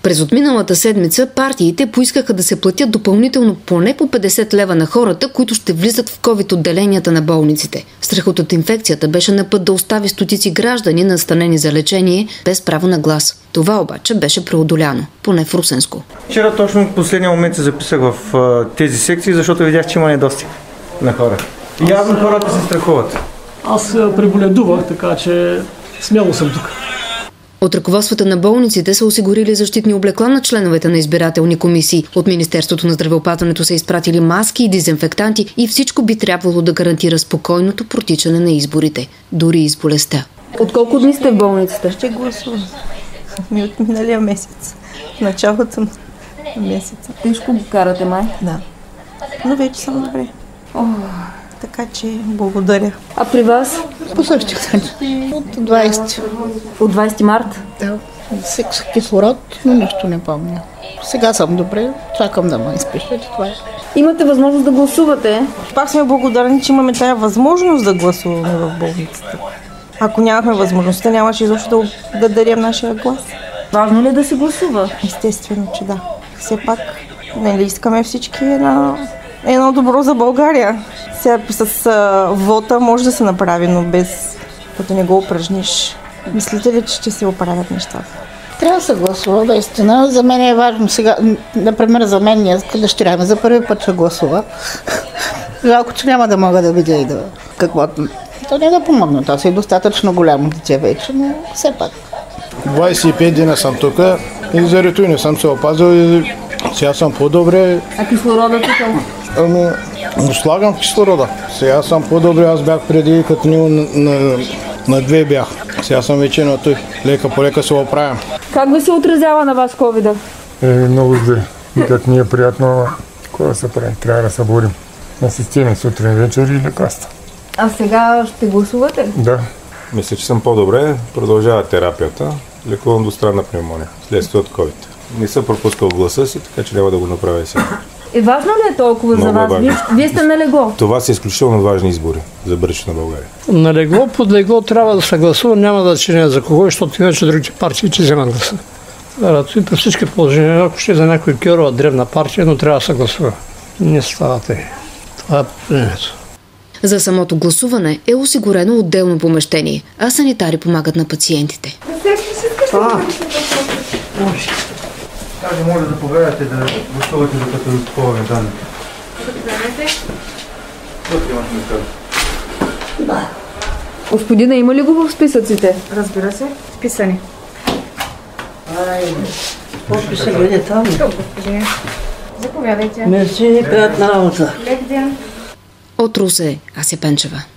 През отминалата седмица партиите поискаха да се платят допълнително поне по 50 лева на хората, които ще влизат в COVID-отделенията на болниците. Страхът от инфекцията беше на път да остави стотици граждани настанени за лечение без право на глас. Това обаче беше преодоляно, поне в Русенско. Вчера точно в последния момент се записах в тези секции, защото видях, че има недостиг на хора. Явно хората се страхуват. Аз преболедувах, така че смело съм тук. От ръководствата на болниците са осигурили защитни облекла на членовете на избирателни комисии. От Министерството на здравеопазването са изпратили маски и дезинфектанти и всичко би трябвало да гарантира спокойното протичане на изборите, дори и с болестта. От колко дни сте в болницата? Ще гласувам. От миналия месец. В началото на месеца. Тежко го карате, май? Да. Но вече съм добре. Така че благодаря. А при вас? По същия начин. От 20. От 20 март? Да. Всеки кислород, но нищо не помня. Сега съм добре, чакам да ме изпишат. Това е. Имате възможност да гласувате. Пак сме благодарни, че имаме тая възможност да гласуваме в болницата. Ако нямахме възможността, нямаше изобщо да дадем нашия глас. Важно ли е да се гласува? Естествено, че да. Все пак, нали, искаме всички едно добро за България. Сега с вота може да се направи, но без като не го упражниш. Мислите ли, че ще се оправят нещата? Трябва да се гласува, наистина. За мен е важно сега, например, за мен дъщеря ми за първи път ще гласува. Жалко, че няма да мога да видя и да каквото. То не да помогна, то си е достатъчно голямо дете вече, но все пак. 25 дена съм тук и заради това не съм се опазил и сега съм по-добре. А кислорода тук? Слагам кислорода. Сега съм по-добре, аз бях преди като него на 2 бях. Сега съм вече на той. Лека по лека се оправям. Как ви се отразява на вас ковида? Много зле. Никак не е приятно, какво да се прави? Трябва да се борим. На системи сутрин, вечер и лекарства. А сега ще гласувате? Да. Мисля, че съм по-добре. Продължава терапията. Лекувам двустранна пневмония, следствие от COVID. Не съм пропускал гласа си, така че няма да го направя и сега. Важно ли е толкова много за вас? Вие сте на легло. Това са изключително важни избори за бъдещето на България. На легло, под легло трябва да се гласува, няма да значение за кого, защото иначе другите партии че вземат гласа. И при всички положения, ако ще за някой кьорова древна партия, но трябва да се гласува. Не става тъй. Това е положението. За самото гласуване е осигурено отделно помещение, а санитари помагат на пациентите. Може да поведете да гласувате докато използваме данни. Да. Господина, има ли го в списъците? Разбира се, вписани. Подписа бъде там. Заповядайте. Мерси, приятна работа. Лек ден. От Русе, Ася Пенчева.